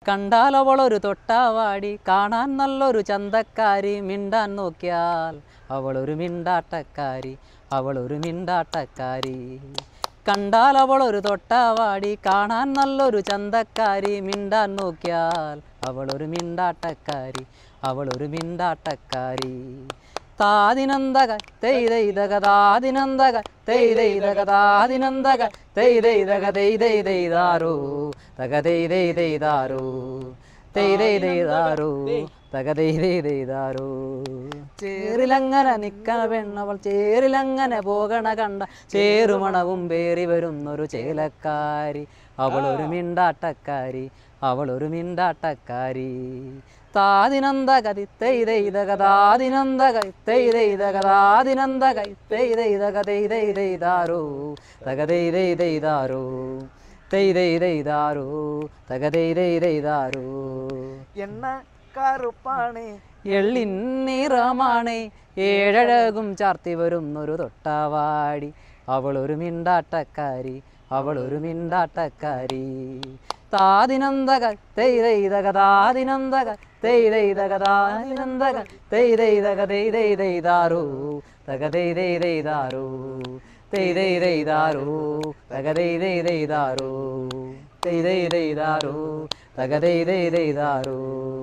കണ്ടാലവളൊരു തൊട്ടാവാടി, കാണാൻ നല്ലൊരു ചന്തക്കാരി, മിണ്ടാൻ നോക്കിയാൽ അവളൊരു മിണ്ടാട്ടക്കാരി, അവളൊരു മിണ്ടാട്ടക്കാരി. കണ്ടാലവളൊരു തൊട്ടാവാടി, കാണാൻ നല്ലൊരു ചന്തക്കാരി, മിണ്ടാൻ നോക്കിയാൽ അവളൊരു മിണ്ടാട്ടക്കാരി, അവളൊരു മിണ്ടാട്ടക്കാരി. താദിനന്തക തെയ്തക താദിനന്തക തെയ്തക താദിനന്തക തെയ്തക തെയ്താരോ തക തെയ്താരോ തെയ്താരോ തക തെയ്താരോ. ചേറിലങ്ങനെ നിക്കണ പെണ്ണവൾ ചേറിലങ്ങനെ പോകണ കണ്ട, ചേറുമണവും പേറി വരുന്നൊരു ചേലക്കാരി, അവളൊരു മിണ്ടാട്ടക്കാരി, അവളൊരു മിണ്ടാട്ടക്കാരി. താദിനന്തക തെയ്തക താദിനന്തക തെയ്തക താദിനന്തക തെയ്തക തെയ്താരോ തക തെയ്താരോ തെയ്താരോ തക തെയ്താരോ. എണ്ണ കറുപ്പാണ് എള്ളിൻ നിറമാണ്, ഏഴഴകും ചാർത്തി വരുന്നൊരു തൊട്ടാവാടി, അവളൊരു മിണ്ടാട്ടക്കാരി, അവളൊരു മിണ്ടാട്ടക്കാരി. താദിനന്തക തെയ്തക താദിനന്തക തെയ്തക താദിനന്തക തെയ്തക തെയ്താരോ തക തെയ്താരോ തെയ്താരോ തക തെയ്താരോ തെയ്താരോ തക തെയ്താരോ.